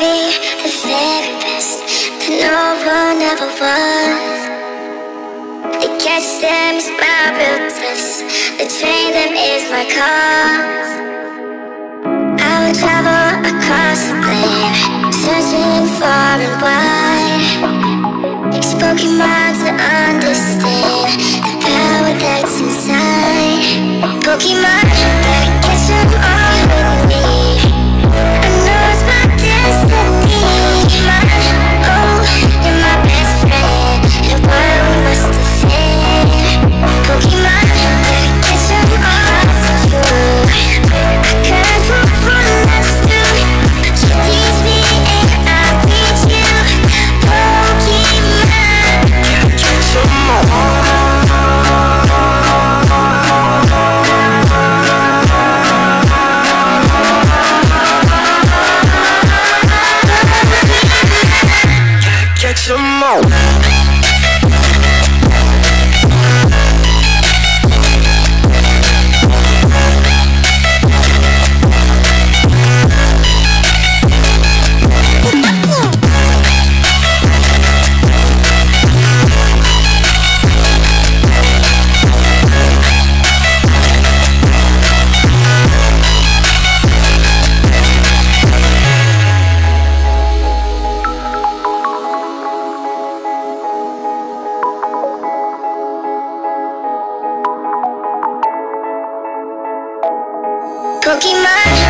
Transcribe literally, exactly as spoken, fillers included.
be the very best that no one ever was. The catch them is my real test. The train them is my cause. I would travel across the land, searching far and wide, exposing minds to understand the power that's inside. Pokemon, gotta catch them all with me. I know it's my destiny. My, oh, you're my best friend, and what we must defend. Pokemon, gotta catch them all for you. I can't walk for us through. You teach me and I'll teach you. Pokemon, gotta catch them all. Catch 'em all. Pokemon.